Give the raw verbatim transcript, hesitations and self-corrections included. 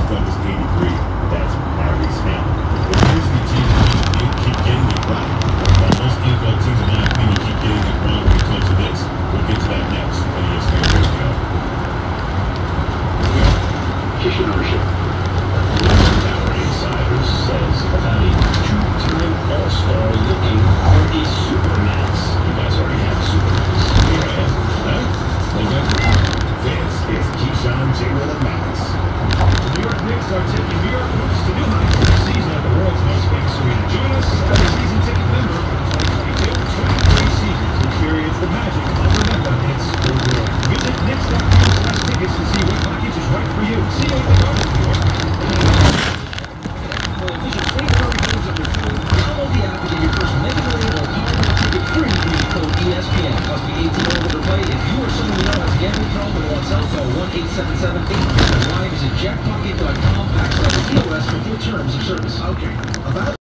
thought was eighty-three. That's Mary's family. But here's the team you keep getting it right. While most N F L teams, in my opinion, keep getting it wrong when it comes to this. We'll get to that next. And yes, here we go. Kitchen ownership. Our insider says about a two-time All-Star looking for a Supermax. You guys already have a Supermax. Here I am. Huh? This is Keyshawn, J. Will, and Max. The New York Knicks are taking New York Knicks to new heights this season at the world's most famous arena. Join us as a season ticket member for the twenty twenty-two twenty-three season to experience the magic of the mega hits for real. Visit Knicks dot com slash tickets to see what package is right for you. See you at the Garden, New York. Visit State Farm games on your phone. Download the app and get your first Mega Million or Powerball ticket free with the code E S P N. Must be eighteen or older to play. If you or someone you know has a gambling problem and wants help, call one eight seven seven eight. Live is at jackpocket dot com backslash P O S for full terms of service. Okay, about